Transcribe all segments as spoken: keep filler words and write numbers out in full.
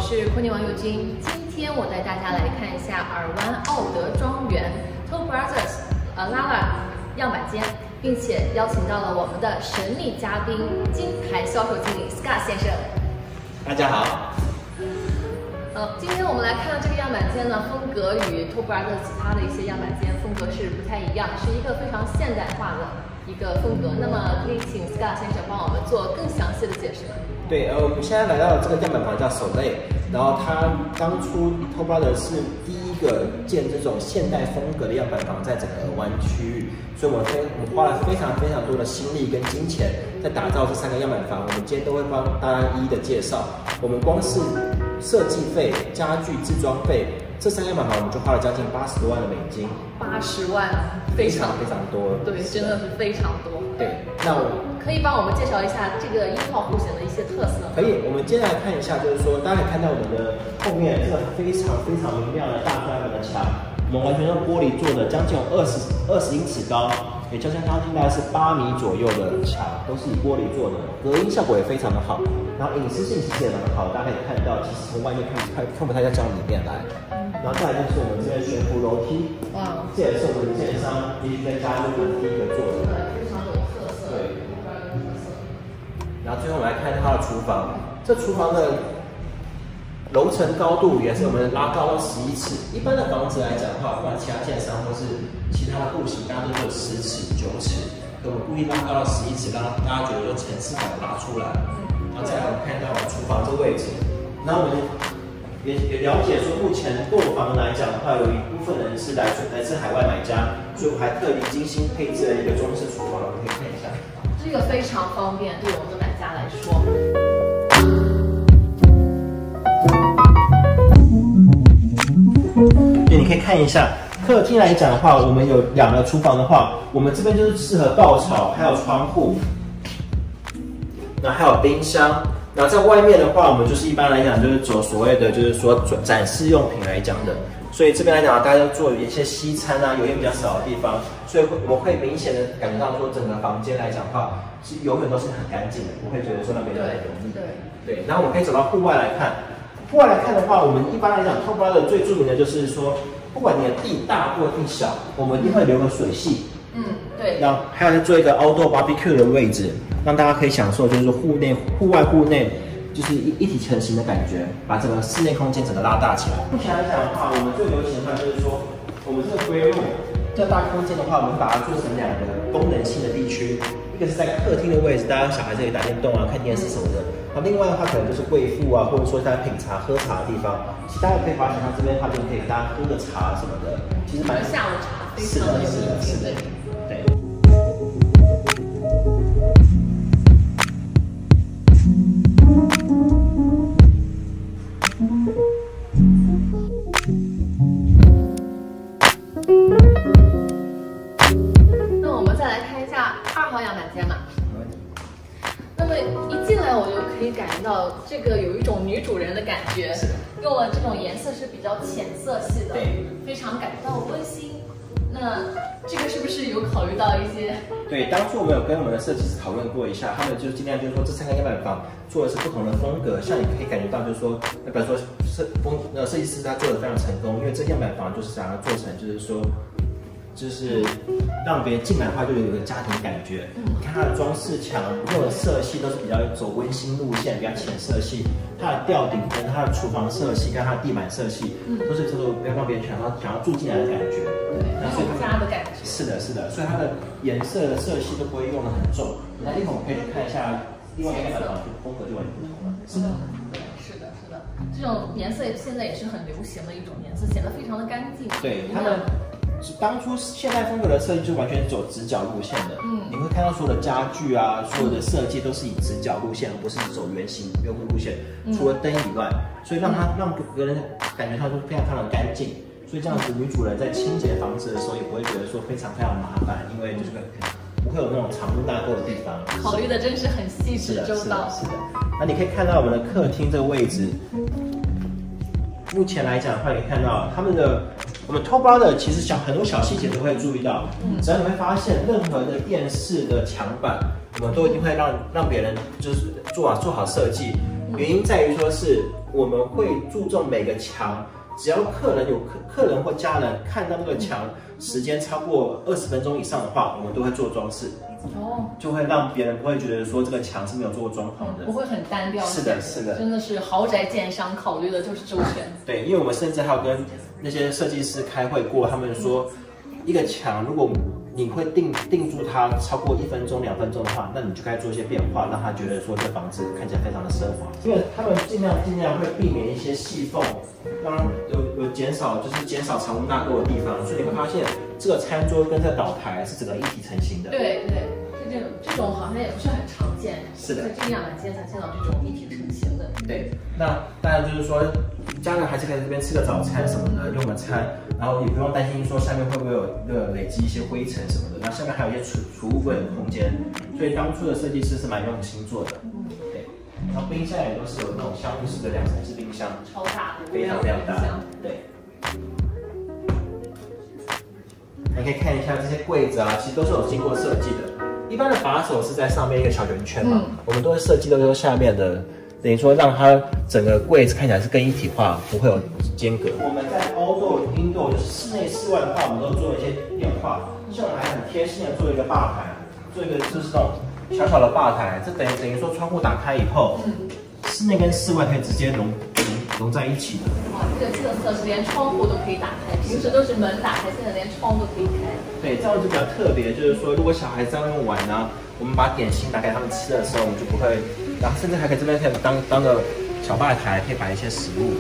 是昆尼王友军。今天我带大家来看一下尔湾奥德庄园 Toll Brothers 呃 Lara 样板间，并且邀请到了我们的神秘嘉宾金牌销售经理 Scott 先生。 大家好。 呃，今天我们来看到这个样板间呢，风格与 Toll Brothers 其他的一些样板间风格是不太一样，是一个非常现代化的一个风格。那么可以请 Scott 先生帮我们做更详细的解释吗？ 对，呃，我们现在来到这个样板房叫 Soleil， 然后它当初 Toll Brothers 是第一个建这种现代风格的样板房在整个尔湾区域，所以我们非我们花了非常非常多的心力跟金钱在打造这三个样板房。我们今天都会帮大家一一的介绍。我们光是设计费、家具制装费，这三个样板房我们就花了将近八十多万的美金。 八十万，非常非常多。 对，真的是非常多。 对，那我可以帮我们介绍一下这个一号户型的一些特色吗？ 可以，我们接下来看一下，就是说大家可以看到我们的后面这个非常非常明亮的大专门的墙，我们完全用玻璃做的，将近有二十二十英尺高，也将近将近大概是八米左右的墙，都是以玻璃做的，隔音效果也非常的好，然后隐私性其实也蛮好，大家可以看到，其实从外面看看看不太到这样里面来。然后再来就是我们这边悬浮楼梯，哇，这也是我们建商必须在加入的第一个做的， 对，非常有特色。对。 然后最后我们来看它的厨房，这厨房的楼层高度也是我们拉高到十一尺。一般的房子来讲的话，不管其他建商或是其他的户型，大家都是有十尺、九尺，我们故意拉高到十一尺，让大家觉得说层次感拉出来。然后再来我们看到厨房这个位置，然后我们也也了解说，目前购房来讲的话，有一部分人是来自来自海外买家，所以我还特地精心配置了一个中式厨房，我们可以看一下。 这个非常方便，对我们的买家来说。 对，你可以看一下客厅来讲的话，我们有两个厨房的话，我们这边就是适合爆炒，还有窗户，然后还有冰箱。然后在外面的话，我们就是一般来讲就是走所谓的就是说展示用品来讲的，所以这边来讲大家都做一些西餐啊，油烟比较少的地方，所以我们会明显的感觉到说整个房间来讲的话，是永远都是很干净的，不会觉得说那边很油腻。对对。然后我们可以走到户外来看，户外来看的话，我们一般来讲 Toll Brothers 最著名的就是说，不管你的地大或地小，我们一定会留个水系。 嗯，对。 然后还有再做一个 outdoor barbecue 的位置，让大家可以享受就是说户内、户外、户内就是一一体成型的感觉，把整个室内空间整个拉大起来。目前来讲的话，我们最流行的话就是说，我们这个 grey room 这大空间的话，我们把它做成两个功能性的地区，一个是在客厅的位置，大家小孩子可以打电动啊、看电视什么的。那另外的话，可能就是贵妇啊，或者说大家品茶、喝茶的地方。其实大家可以发现，它这边的话就可以大家喝个茶什么的，其实蛮下午茶非常的有意境。对。那我们再来看一下二号样板间嘛。那么一进来我就可以感觉到这个有一种女主人的感觉，用了这种颜色是比较浅色系的，非常感觉到温馨。那这个是不是有考虑到一些？ 对，当初我们有跟我们的设计师讨论过一下，他们就尽量就是说这三个样板房做的是不同的风格，像你可以感觉到就是说，比如说设风呃设计师他做的非常成功，因为这样板房就是想要做成就是说。就是让别人进来的话，就有一个家庭感觉。嗯、你看它的装饰墙用的色系都是比较走温馨路线，比较浅色系。它的吊顶跟它的厨房色系跟它的地板色系，嗯、都是这种要让别人想要想要住进来的感觉。 对，所以家的感觉。 是的，是的，所以它的颜色的色系都不会用的很重。那一会儿我们可以去看一下另外一个板房，风格就完全不同了。是的， 对，是的，是的，这种颜色现在也是很流行的一种颜色，显得非常的干净。 对，他们。当初现代风格的设计就完全走直角路线的，嗯，你会看到所有的家具啊，所有的设计都是以直角路线，而不是走圆形圆弧路线。嗯、除了灯以外，所以让它让别人感觉它都非常非常的干净。所以这样子，女主人在清洁房子的时候也不会觉得说非常非常麻烦，因为就是不会有那种藏污纳垢的地方。 考虑的真是很细致周到。 是的，是的。那你可以看到我们的客厅这个位置。目前来讲的话，你看到他们的我们 Toll Brothers 其实小很多小细节都会注意到，嗯，只要你会发现任何的电视的墙板，我们都一定会让让别人就是做好做好设计， 原因在于说是我们会注重每个墙，只要客人有客客人或家人看到那个墙时间超过二十分钟以上的话，我们都会做装饰。哦，就会让别人不会觉得说这个墙是没有做过装潢的， 不会很单调。 是的，是的， 真的是豪宅建商考虑的就是周全。 对，因为我们甚至还有跟那些设计师开会过，他们说，一个墙如果你会定定住它超过一分钟、两分钟的话，那你就该做一些变化，让他觉得说这房子看起来非常的奢华。因为他们尽量尽量会避免一些细缝，让有有减少就是减少藏污纳垢的地方，所以你会发现这个餐桌跟这个岛台是整个一体成型的。 对对，就这种这种好像也不是很常见， 是的， 在这个样板间才见到这种一体成型的。 对，那当然就是说，家人还是可以在这边吃个早餐什么的，用个餐，然后也不用担心说下面会不会有呃累积一些灰尘什么的。那下面还有一些储储物柜的空间，所以当初的设计师是蛮用心做的。嗯，对。然后冰箱也都是有那种相互式的两层式冰箱， 超大的， 非常非常大。对。你可以看一下这些柜子啊，其实都是有经过设计的。一般的把手是在上面一个小圆圈嘛，嗯、我们都会设计到说下面的。等于说让它整个柜子看起来是更一体化，不会有间隔。我们在 outdoor、indoor 就是室内、室外的话，我们都做一些变化。像我们还很贴心的做一个吧台，做一个就是那种小小的吧台，这等于等于说窗户打开以后，嗯、室内跟室外可以直接融融融在一起的。 哇，这个特色是连窗户都可以打开，平时都是门打开，现在连窗都可以开。 对，这样就比较特别，就是说如果小孩子在外面玩呢、啊，我们把点心拿给他们吃的时候，我们就不会。然后甚至还可以这边可以当当个小吧台，可以摆一些食物。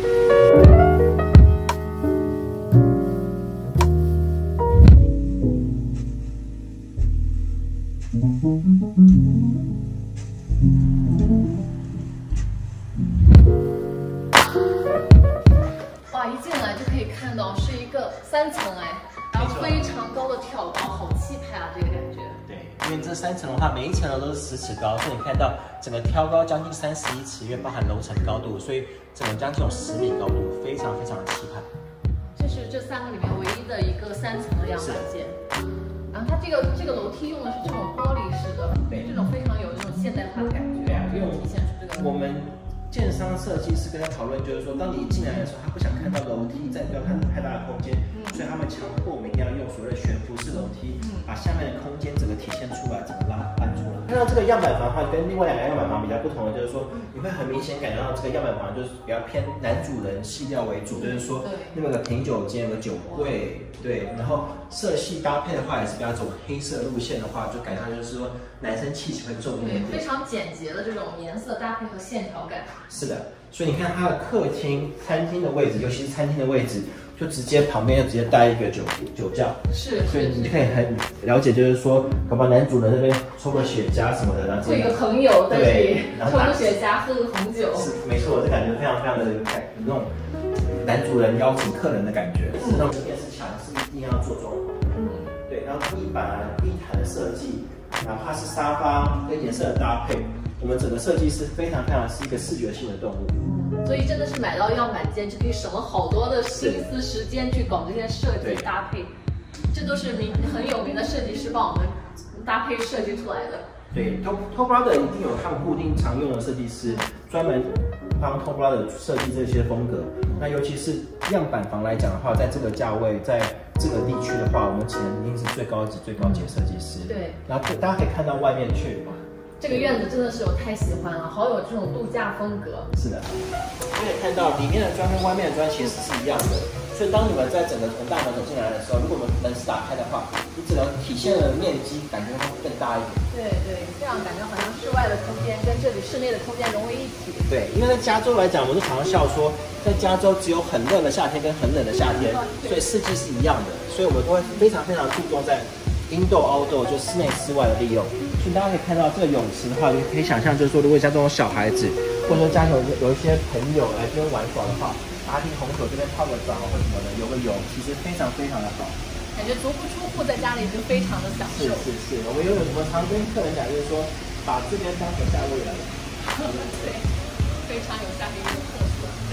哇，一进来就可以看到是一个三层哎，然后非常高的挑高，好气派啊，这个感觉。 因为这三层的话，每一层楼都是十尺高，所以你看到整个挑高将近三十一尺，因为包含楼层高度，所以整个将近有十米高度，非常非常的气派。 这是这三个里面唯一的一个三层的样板间。然后它这个这个楼梯用的是这种玻璃式的，对，这种非常有这种现代化的感觉。对啊，因为体现出这个我们建商设计师跟他讨论，就是说，当你一进来的时候，他不想看到楼梯，再不要看到太大的空间，嗯、所以他们强迫我们一定要用所谓的悬浮式楼梯，嗯、把下面的空间整个体现出来，整个拉搬出来。看到这个样板房的话，跟另外两个样板房比较不同的就是说，你会很明显感觉到这个样板房就是比较偏男主人系调为主，就是说那边有个品酒间，有个酒柜，对，然后色系搭配的话也是比较走黑色路线的话，就感觉就是说男生气息会重一点， 非常简洁的这种颜色搭配和线条感。 是的，所以你看它的客厅、餐厅的位置，尤其是餐厅的位置，就直接旁边就直接带一个酒酒窖， 是， 所以你就可以很了解，就是说，搞不好男主人那边抽个雪茄什么的，然后做一个朋友在这里抽个雪茄，喝个红酒， 是没错，这感觉非常非常的有感，有那种男主人邀请客人的感觉。嗯，那种电视墙是一定要做装潢，嗯，对，然后地板啊、地毯的设计，哪怕是沙发跟颜色的搭配。我们整个设计师非常非常是一个视觉性的动物， 嗯、所以真的是买到样板间就可以省了好多的心思时间去搞这些设计搭配，这都是名很有名的设计师帮我们搭配设计出来的。 对 ，Top Top Brother 一定有他们固定常用的设计师，专门帮 Top Brother 设计这些风格。那尤其是样板房来讲的话，在这个价位，在这个地区的话，我们请的一定是最高级、最高级的设计师。 对， 然后大家可以看到外面去。 这个院子真的是我太喜欢了，好有这种度假风格。 是的，可以看到里面的砖跟外面的砖其实是一样的，所以当你们在整个从大门走进来的时候，如果我们门是打开的话，你只能体现的面积感觉会更大一点。 对对，这样感觉好像室外的空间跟这里室内的空间融为一体。 对，因为在加州来讲，我们就常常笑说，在加州只有很热的夏天跟很冷的夏天，所以四季是一样的，所以我们都会非常非常注重在indoor outdoor 就室内室外的利用。所以大家可以看到这个泳池的话，你可以想象，就是说，如果像这种小孩子，或者说家里有有一些朋友来这边玩耍的话，阿弟红酒这边泡个澡或什么的，游个泳，其实非常非常的好。 感觉足不出户在家里就非常的享受。 是是是，我们有什么常跟客人讲，就是说，把这边当成夏威夷来。 对，非常有夏威夷的特色。对。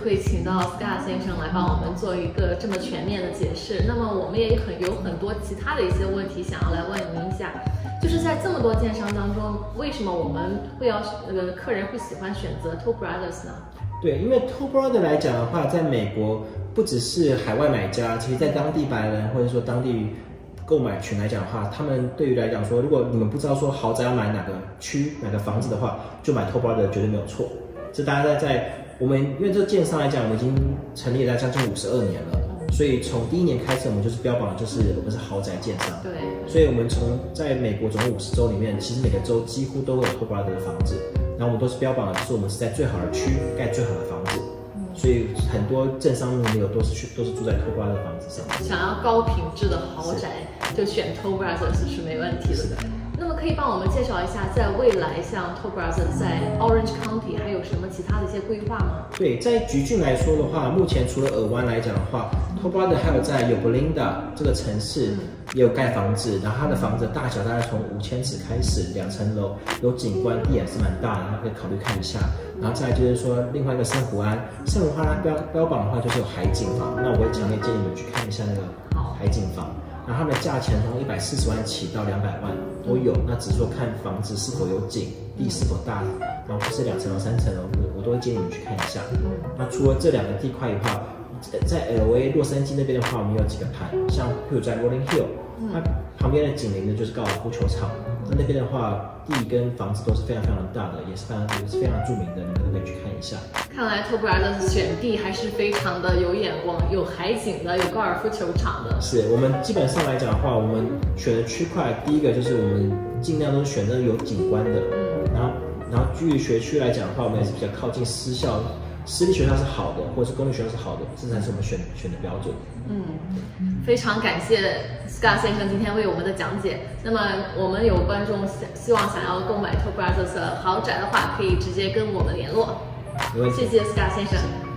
可以请到 Scott 先生来帮我们做一个这么全面的解释。那么我们也很有很多其他的一些问题想要来问您一下，就是在这么多建商当中，为什么我们会要呃客人会喜欢选择 Toll Brothers 呢？ 对，因为 Toll Brothers 来讲的话，在美国不只是海外买家，其实在当地白人或者说当地购买群来讲的话，他们对于来讲说，如果你们不知道说豪宅要买哪个区、哪个房子的话，就买 Toll Brothers 绝对没有错。这大家在在我们因为这个建商来讲，我们已经成立了将近五十二年了，所以从第一年开始，我们就是标榜的就是我们是豪宅建商。 对， 所以我们从在美国总共五十州里面，其实每个州几乎都会有 Toll Brothers 的房子，然后我们都是标榜的就是我们是在最好的区盖最好的房子。所以很多政商名流都是去都是住在 Toll Brothers 的房子上。 想要高品质的豪宅，就选 Toll Brothers 是没问题的。 是的。 那么可以帮我们介绍一下，在未来像 Toll Brothers 在 Orange County 还有什么其他的一些规划吗？ 对，在橘郡来说的话，目前除了尔湾来讲的话 ，Toll Brothers 还有在 Yorba 这个城市也有盖房子，然后它的房子大小大概从五千尺开始，两层楼，有景观，地也是蛮大的，可以考虑看一下。然后再来就是说，另外一个圣湖安，圣湖安它标标榜的话就是有海景房，那我会强烈建议你们去看一下那个海景房。然后它们的价钱从一百四十万起到两百万都有，那只是说看房子是否有景，地是否大，然后不是两层楼、三层楼，我都会建议你们去看一下。那除了这两个地块以外，在 L A 洛杉矶那边的话，我们有几个盘，像譬如在 Rolling Hill， 它旁边的紧邻的就是高尔夫球场，那那边的话，地跟房子都是非常非常大的，也是非常也是非常著名的，你们都可以去看一下。 看来 Toll Brothers 选地还是非常的有眼光，有海景的，有高尔夫球场的。 是我们基本上来讲的话，我们选的区块，第一个就是我们尽量都是选择有景观的，嗯，然后然后距离学区来讲的话，我们也是比较靠近私校。私立学校是好的，或者是公立学校是好的，这才是我们选选的标准。 嗯，非常感谢 Scott 先生今天为我们的讲解。那么我们有观众希望想要购买 Toll Brothers 的豪宅的话，可以直接跟我们联络。 没问题。 谢谢 Scott 先生。